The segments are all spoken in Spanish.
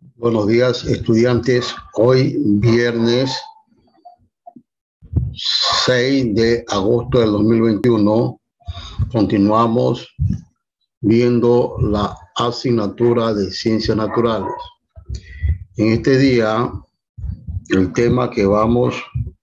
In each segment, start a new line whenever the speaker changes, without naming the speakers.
Buenos días, estudiantes. Hoy, viernes 6 de agosto del 2021, continuamos viendo la asignatura de Ciencias Naturales. En este día, el tema que vamos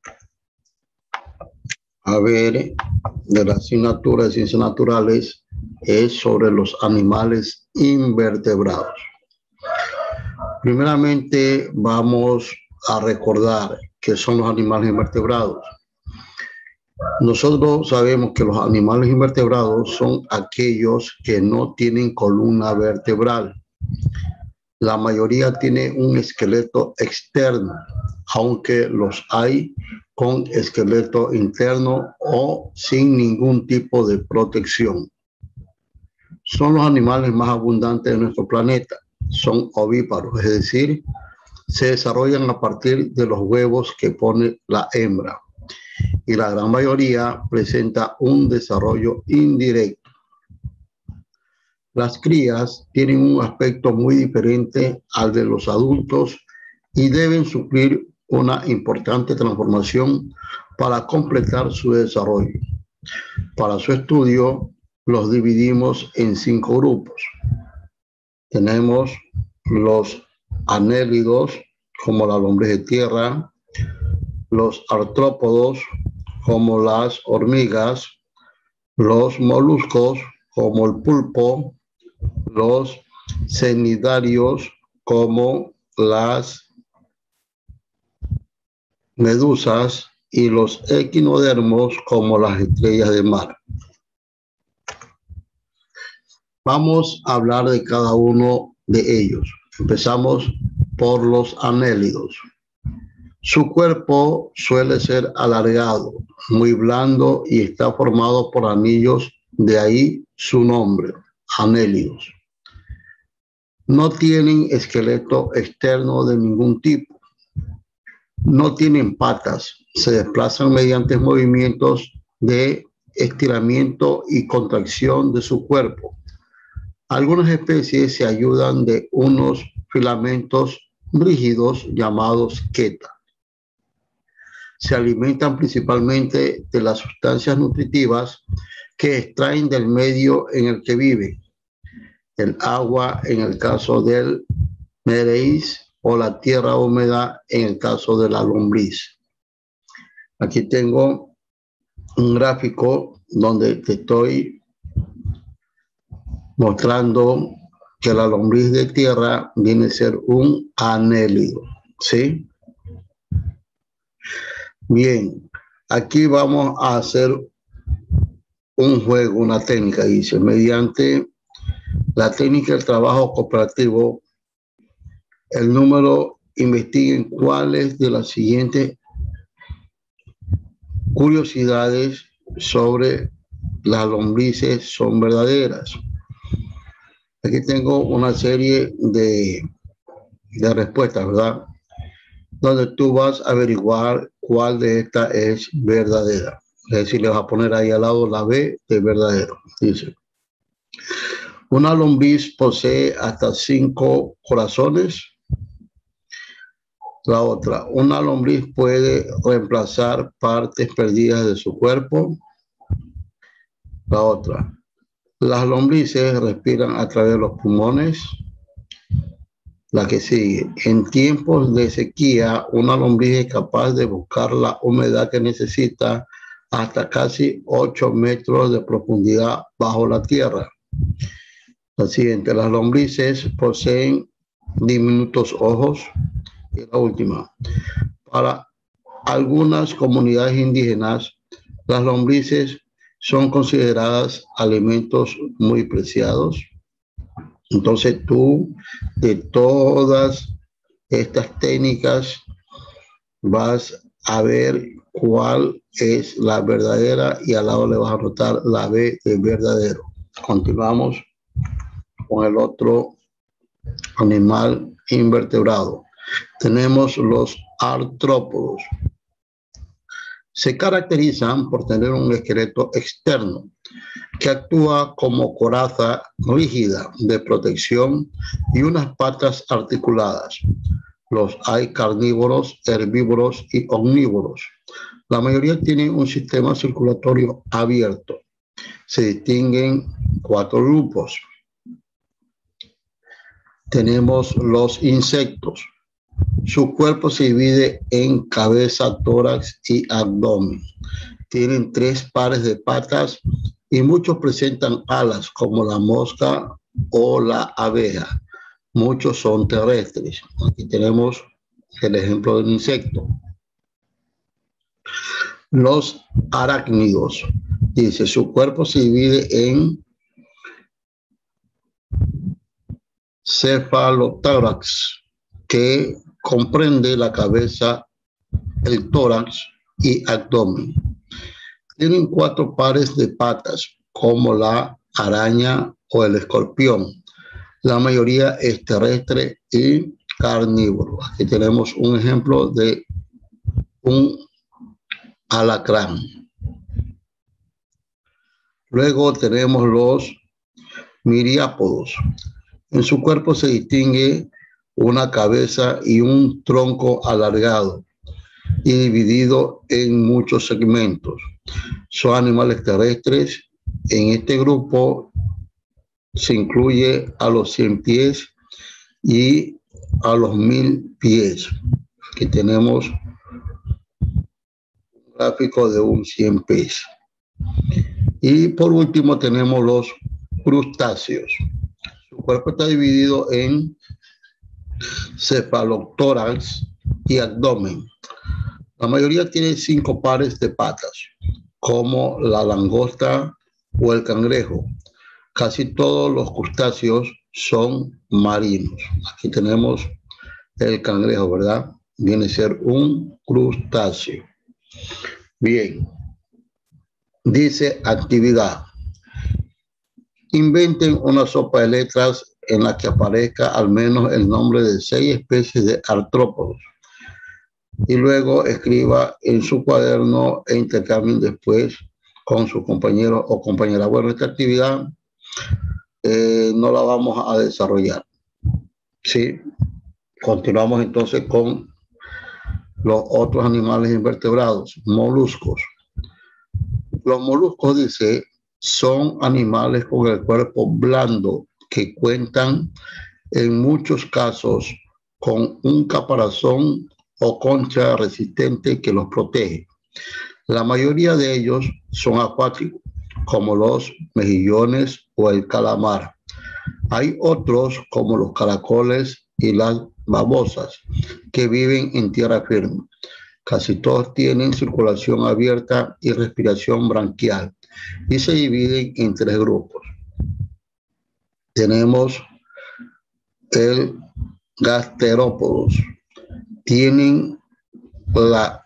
a ver de la asignatura de Ciencias Naturales es sobre los animales invertebrados. Primeramente, vamos a recordar qué son los animales invertebrados. Nosotros sabemos que los animales invertebrados son aquellos que no tienen columna vertebral. La mayoría tiene un esqueleto externo, aunque los hay con esqueleto interno o sin ningún tipo de protección. Son los animales más abundantes de nuestro planeta. Son ovíparos, es decir, se desarrollan a partir de los huevos que pone la hembra, y la gran mayoría presenta un desarrollo indirecto. Las crías tienen un aspecto muy diferente al de los adultos y deben sufrir una importante transformación para completar su desarrollo. Para su estudio, los dividimos en 5 grupos. Tenemos los anélidos, como la lombriz de tierra, los artrópodos, como las hormigas, los moluscos, como el pulpo, los cnidarios, como las medusas, y los equinodermos, como las estrellas de mar. Vamos a hablar de cada uno de ellos. Empezamos por los anélidos. Su cuerpo suele ser alargado, muy blando y está formado por anillos, de ahí su nombre, anélidos. No tienen esqueleto externo de ningún tipo. No tienen patas, se desplazan mediante movimientos de estiramiento y contracción de su cuerpo. Algunas especies se ayudan de unos filamentos rígidos llamados queta. Se alimentan principalmente de las sustancias nutritivas que extraen del medio en el que viven, el agua en el caso del mereiz o la tierra húmeda en el caso de la lombriz. Aquí tengo un gráfico donde te estoy mostrando que la lombriz de tierra viene a ser un anélido, ¿sí? Bien, aquí vamos a hacer un juego, una técnica, dice, mediante la técnica del trabajo cooperativo, el número investiguen cuáles de las siguientes curiosidades sobre las lombrices son verdaderas. Aquí tengo una serie de respuestas, ¿verdad? Donde tú vas a averiguar cuál de estas es verdadera. Es decir, le vas a poner ahí al lado la B de verdadero. Dice, una lombriz posee hasta 5 corazones. La otra, una lombriz puede reemplazar partes perdidas de su cuerpo. La otra, las lombrices respiran a través de los pulmones. La que sigue, en tiempos de sequía, una lombriz es capaz de buscar la humedad que necesita hasta casi 8 metros de profundidad bajo la tierra. La siguiente, las lombrices poseen diminutos ojos. Y la última, para algunas comunidades indígenas, las lombrices son consideradas alimentos muy preciados. Entonces tú, de todas estas técnicas, vas a ver cuál es la verdadera y al lado le vas a anotar la B de verdadero. Continuamos con el otro animal invertebrado. Tenemos los artrópodos. Se caracterizan por tener un esqueleto externo que actúa como coraza rígida de protección y unas patas articuladas. Los hay carnívoros, herbívoros y omnívoros. La mayoría tienen un sistema circulatorio abierto. Se distinguen 4 grupos. Tenemos los insectos. Su cuerpo se divide en cabeza, tórax y abdomen. Tienen 3 pares de patas y muchos presentan alas como la mosca o la abeja. Muchos son terrestres. Aquí tenemos el ejemplo del insecto. Los arácnidos. Dice, su cuerpo se divide en cefalotórax, que comprende la cabeza, el tórax y abdomen. Tienen 4 pares de patas, como la araña o el escorpión. La mayoría es terrestre y carnívoro. Aquí tenemos un ejemplo de un alacrán. Luego tenemos los miriápodos. En su cuerpo se distingue una cabeza y un tronco alargado y dividido en muchos segmentos. Son animales terrestres. En este grupo se incluye a los 100 pies y a los 1000 pies. Aquí tenemos un gráfico de un 100 pies. Y por último tenemos los crustáceos. Su cuerpo está dividido en cefalotórax y abdomen. La mayoría tiene 5 pares de patas, como la langosta o el cangrejo. Casi todos los crustáceos son marinos. Aquí tenemos el cangrejo, ¿verdad? Viene a ser un crustáceo. Bien. Dice actividad. Inventen una sopa de letras en la que aparezca al menos el nombre de 6 especies de artrópodos. Y luego escriba en su cuaderno e intercambien después con su compañero o compañera. Bueno, esta actividad no la vamos a desarrollar. Sí. Continuamos entonces con los otros animales invertebrados, moluscos. Los moluscos, dice, son animales con el cuerpo blando que cuentan en muchos casos con un caparazón o concha resistente que los protege. La mayoría de ellos son acuáticos, como los mejillones o el calamar. Hay otros, como los caracoles y las babosas, que viven en tierra firme. Casi todos tienen circulación abierta y respiración branquial y se dividen en 3 grupos. Tenemos el gasterópodos. Tienen la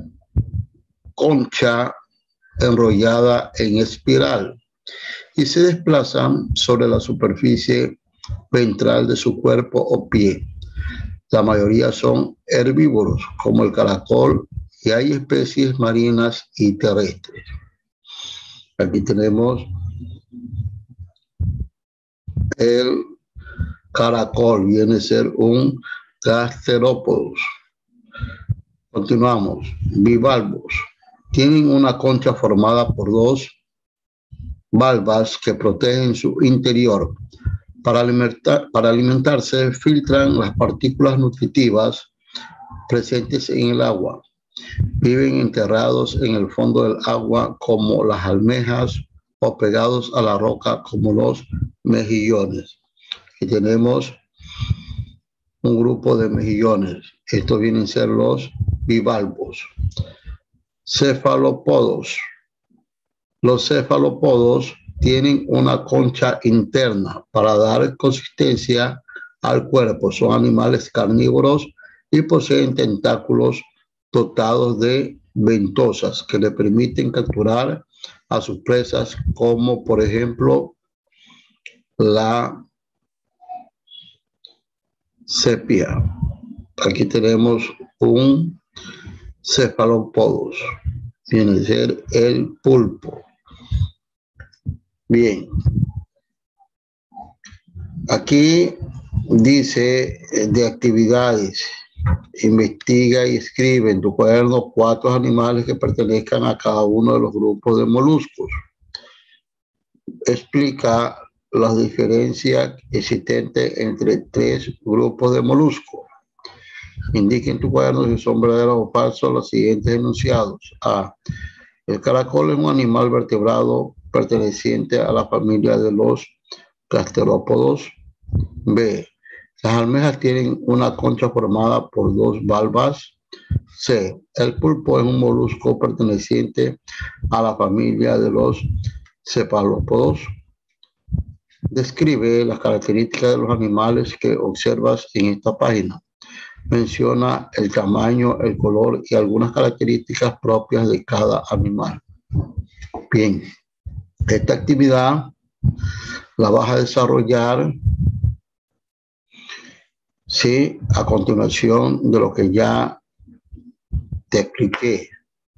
concha enrollada en espiral y se desplazan sobre la superficie ventral de su cuerpo o pie. La mayoría son herbívoros, como el caracol, y hay especies marinas y terrestres. Aquí tenemos el caracol, viene a ser un gasterópodos. Continuamos. Bivalvos. Tienen una concha formada por 2 valvas que protegen su interior. Para alimentarse, filtran las partículas nutritivas presentes en el agua. Viven enterrados en el fondo del agua como las almejas o pegados a la roca como los mejillones. Aquí tenemos un grupo de mejillones. Estos vienen a ser los bivalvos. Cefalópodos. Los cefalópodos tienen una concha interna para dar consistencia al cuerpo. Son animales carnívoros y poseen tentáculos dotados de ventosas que le permiten capturar a sus presas, como por ejemplo la sepia. Aquí tenemos un cefalópodos. viene a ser el pulpo. Bien. Aquí dice de actividades. Investiga y escribe en tu cuaderno 4 animales que pertenezcan a cada uno de los grupos de moluscos. Explica las diferencias existentes entre 3 grupos de moluscos. Indica en tu cuaderno si son verdaderos o falsos los siguientes enunciados. A. El caracol es un animal vertebrado perteneciente a la familia de los gasterópodos. B. Las almejas tienen una concha formada por 2 valvas. C. El pulpo es un molusco perteneciente a la familia de los cefalópodos. Describe las características de los animales que observas en esta página. Menciona el tamaño, el color y algunas características propias de cada animal. Bien, esta actividad la vas a desarrollar, sí, a continuación de lo que ya te expliqué.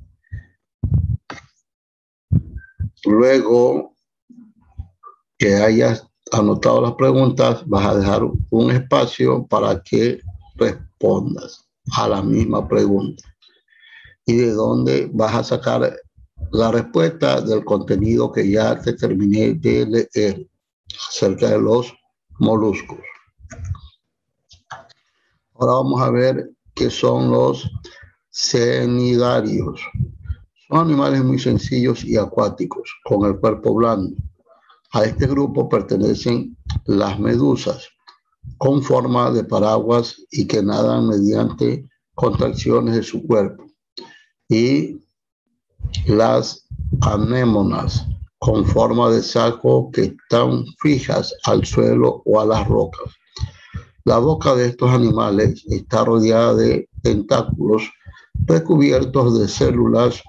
Luego que hayas anotado las preguntas, vas a dejar un espacio para que respondas a la misma pregunta. Y de dónde vas a sacar la respuesta del contenido que ya te terminé de leer acerca de los moluscos. Ahora vamos a ver qué son los cnidarios. Son animales muy sencillos y acuáticos, con el cuerpo blando. A este grupo pertenecen las medusas, con forma de paraguas y que nadan mediante contracciones de su cuerpo. Y las anémonas, con forma de saco que están fijas al suelo o a las rocas. La boca de estos animales está rodeada de tentáculos recubiertos de células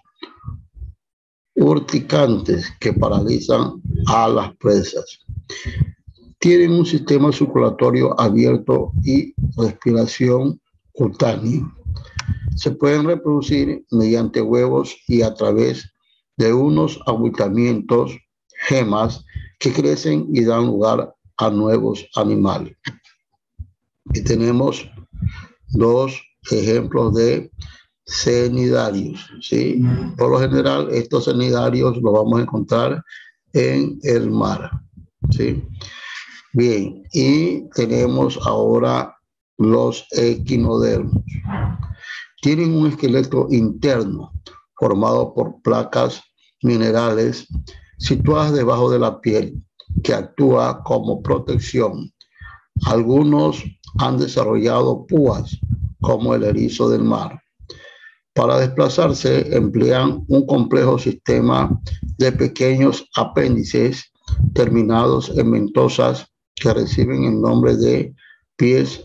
urticantes que paralizan a las presas. Tienen un sistema circulatorio abierto y respiración cutánea. Se pueden reproducir mediante huevos y a través de unos abultamientos, gemas, que crecen y dan lugar a nuevos animales. Y tenemos 2 ejemplos de cnidarios, ¿sí? Por lo general, estos cnidarios los vamos a encontrar en el mar, ¿sí? Bien, y tenemos ahora los equinodermos. Tienen un esqueleto interno formado por placas minerales situadas debajo de la piel que actúa como protección. Algunos han desarrollado púas como el erizo del mar. Para desplazarse emplean un complejo sistema de pequeños apéndices terminados en ventosas que reciben el nombre de pies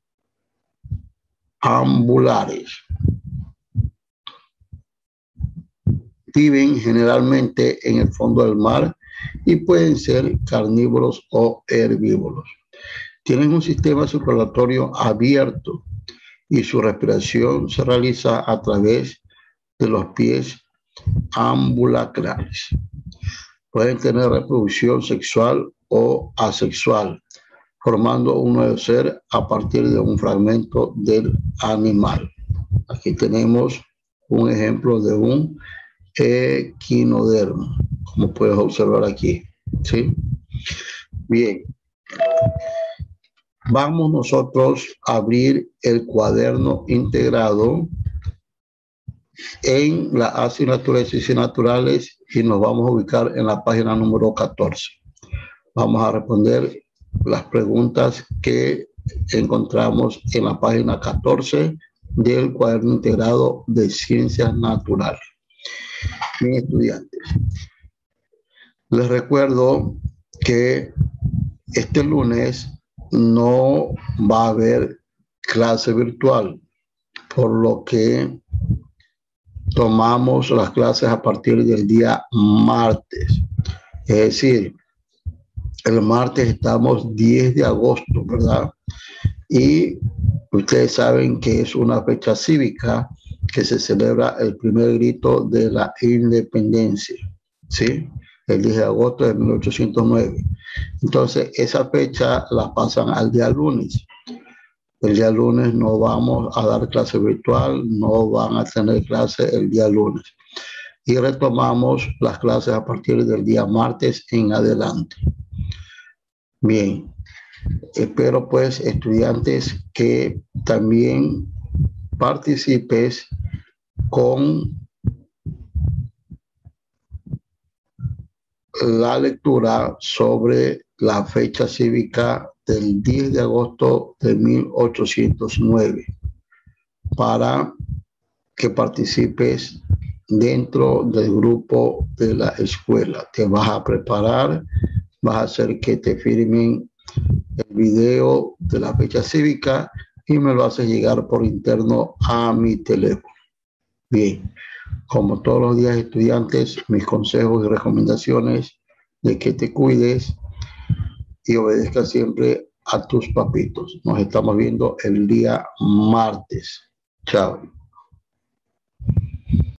ambulares. Viven generalmente en el fondo del mar y pueden ser carnívoros o herbívoros. Tienen un sistema circulatorio abierto y su respiración se realiza a través de los pies ambulacrales. Pueden tener reproducción sexual o asexual, formando un nuevo ser a partir de un fragmento del animal. Aquí tenemos un ejemplo de un equinodermo, como puedes observar aquí, ¿sí? Bien. Vamos nosotros a abrir el cuaderno integrado en la asignatura de Ciencias Naturales y nos vamos a ubicar en la página número 14. Vamos a responder las preguntas que encontramos en la página 14 del cuaderno integrado de Ciencias Naturales. Mis estudiantes, les recuerdo que este lunes no va a haber clase virtual, por lo que tomamos las clases a partir del día martes. Es decir, el martes estamos 10 de agosto, ¿verdad? Y ustedes saben que es una fecha cívica que se celebra el primer grito de la independencia, ¿sí? El 10 de agosto de 1809. Entonces, esa fecha la pasan al día lunes. El día lunes no vamos a dar clase virtual, no van a tener clase el día lunes. Y retomamos las clases a partir del día martes en adelante. Bien, espero pues, estudiantes, que también participes con la lectura sobre la fecha cívica del 10 de agosto de 1809 para que participes dentro del grupo de la escuela. Te vas a preparar, vas a hacer que te firmen el video de la fecha cívica y me lo haces llegar por interno a mi teléfono. Bien, como todos los días, estudiantes, mis consejos y recomendaciones de que te cuides y obedezcas siempre a tus papitos. Nos estamos viendo el día martes. Chao.